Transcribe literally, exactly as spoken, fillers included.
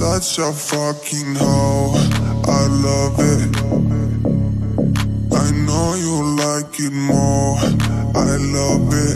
such a fucking hoe, I love it. I know you like it more, I love it.